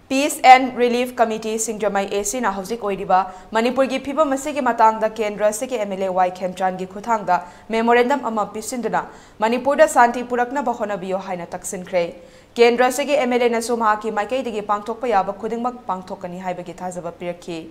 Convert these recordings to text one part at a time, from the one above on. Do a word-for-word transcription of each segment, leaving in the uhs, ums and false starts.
Peace and Relief Committee Singjamai Asina Hauzik Oidiba, Manipur gi Piba Masiki Matangda Kendra Siki M L A Y.Khemchand gi Khutangda, Memorandum Ama Pisinduna, Manipur da Santi Purakna Bahona Bio Haina Taksin Kray. Kendra Siki M L A nasu mahakki maikeidagi pangthokpa yaba khudingmak pangthokkani haibagi thajaba pirakkhi.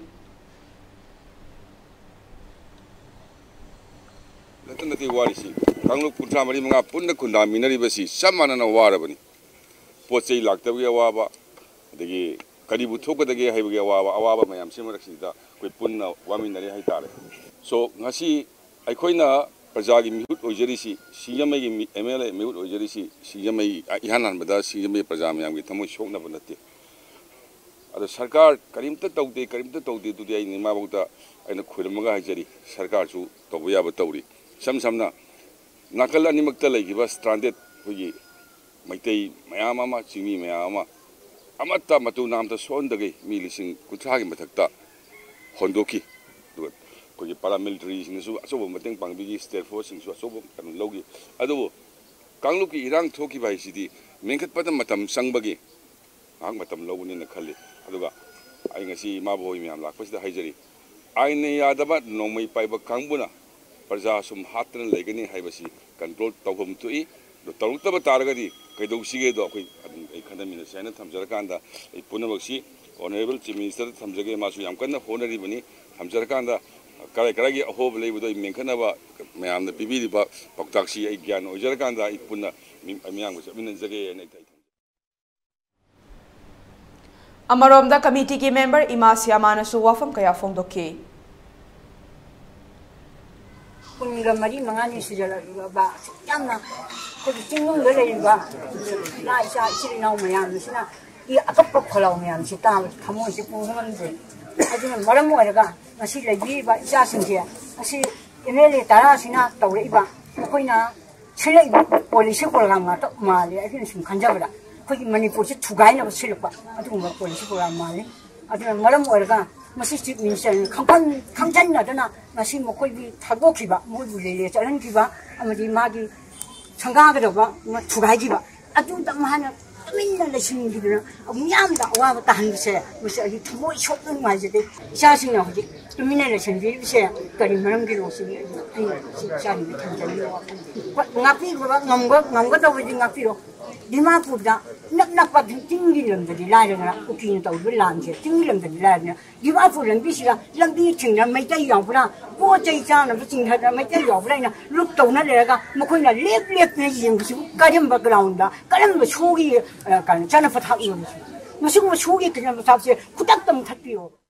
Latanati warisi, Kangluk Putra Mari Manga Punda Kunda Minaribasi, Samanana Warabani, Potsy Laktavi Awaba, the Kadibu Toka the Gay Haibagi Awaba, Awaba Mayam Simaraxida, with Puna Waminari Haitare. So Nasi Aikoina Pajagi Mute Ojerisi, Siyamay M L A Mute Ojerisi, Siyamay Ihanan Bada, Siyamay Pajami with Tamu Shokna Banati. At the Sarkar, Karimta Taude, Karimta Taude today in Mabuta and the Kuramaga Hajari, Sarkar to Tobiaba Tauri. Some Samna Nakala Nimaktala give us stranded Huyi, Maitei, Mayama, Chimi, Mayama, Amata Matu Namta Sondagi, Milising, Kutagi Matakta, Hondoki. Because the paramilitaries in the Sobo Matang Pangbigi, State Force, and Sobo and Logi. Ado Kangluki Irang Toki by City, Minkat Patam Matam Sangbagi, Angmatam Logan in the Kali, Aduga. I can see Mabo Imiam, like the Hajari. I ne Adabat, no may pipe Kambuna, Parzasum Hatran Legani Haibasi, control Tokum to E, the Taruta Targadi, Kaido Sigedo, a Academy in the Senate, Tamjarakanda, a Punavaxi, Honorable Minister Tamjagi Masu Yamkana, Honorary Bani, Tamjarakanda. Karagi a whole label with Menkanava, Mayam the Bibi, Paktaxi, Agian, or Jarakanda, Ipuna, Miang was a minute and Amarom the committee member Imas Yamanasu Wafam Kaya Fondoki. Mari Mangani Sijala, Yamna, could sing the Leva, Laisha, Chirino Mayam, Sina, a couple of Colombian, Sitam, Kamon, Sipu, I didn't Maramoraga. I see the Giba Jasin here. I see Emily Tarasina, Tauriba, Napoina, Chile, Police program, Mali, I think some Kanjabra, putting Manipur to Gaina of Silpa, I don't know police program Mali. I don't know Maramoraga, Massi means Kampan, Kamtana, Massimo Kobi, Tagokiba, Mobile, Tarankiba, and the Magi Sangaga, Tugajiba. I don't know. I mean, the listening to the Yamda, what the hand say, was a little short on my day. Shashing of the mination, we say, Karimangi, Shani, but Napi, Number, Number of the Napiro. Dimapuda, not but Tingilum the Dilana, cooking of the lunch, Tingilum the Dilana, give up for Lambisha, Lambiting, and make a yabra, poor Jaytan of the Ting had a material of Rana, looked on a lega, Mokuna, live, live, live, got him background, got him with Shogi, Chana for Hakim. Machine was Shogi, could have tapio.